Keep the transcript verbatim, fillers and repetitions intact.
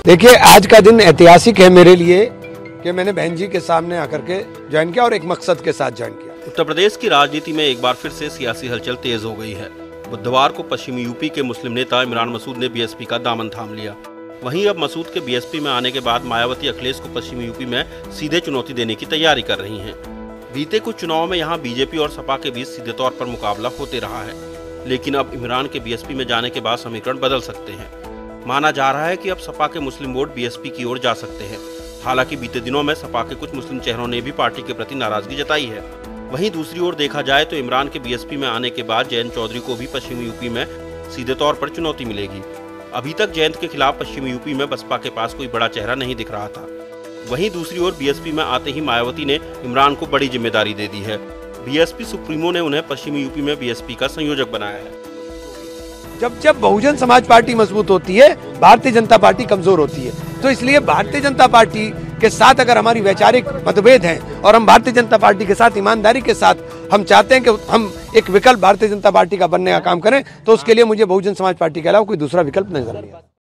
देखिए, आज का दिन ऐतिहासिक है मेरे लिए कि मैंने बहन जी के सामने आकर के ज्वाइन किया और एक मकसद के साथ ज्वाइन किया। उत्तर प्रदेश की राजनीति में एक बार फिर से सियासी हलचल तेज हो गई है। बुधवार को पश्चिमी यूपी के मुस्लिम नेता इमरान मसूद ने बीएसपी का दामन थाम लिया। वहीं अब मसूद के बीएसपी में आने के बाद मायावती अखिलेश को पश्चिमी यूपी में सीधे चुनौती देने की तैयारी कर रही हैं। बीते कुछ चुनावों में यहां बीजेपी और सपा के बीच सीधे तौर पर मुकाबला होते रहा है, लेकिन अब इमरान के बीएसपी में जाने के बाद समीकरण बदल सकते हैं। माना जा रहा है कि अब सपा के मुस्लिम वोट बीएसपी की ओर जा सकते हैं। हालांकि बीते दिनों में सपा के कुछ मुस्लिम चेहरों ने भी पार्टी के प्रति नाराजगी जताई है। वहीं दूसरी ओर देखा जाए तो इमरान के बीएसपी में आने के बाद जयंत चौधरी को भी पश्चिमी यूपी में सीधे तौर पर चुनौती मिलेगी। अभी तक जयंत के खिलाफ पश्चिमी यूपी में बसपा के पास कोई बड़ा चेहरा नहीं दिख रहा था। वहीं दूसरी ओर बीएसपी में आते ही मायावती ने इमरान को बड़ी जिम्मेदारी दे दी है। बीएसपी सुप्रीमो ने उन्हें पश्चिमी यूपी में बीएसपी का संयोजक बनाया है। जब जब बहुजन समाज पार्टी मजबूत होती है, भारतीय जनता पार्टी कमजोर होती है। तो इसलिए भारतीय जनता पार्टी के साथ अगर हमारी वैचारिक मतभेद हैं और हम भारतीय जनता पार्टी के साथ ईमानदारी के साथ हम चाहते हैं कि हम एक विकल्प भारतीय जनता पार्टी का बनने का काम करें, तो उसके लिए मुझे बहुजन समाज पार्टी के अलावा कोई दूसरा विकल्प नजर नहीं आता।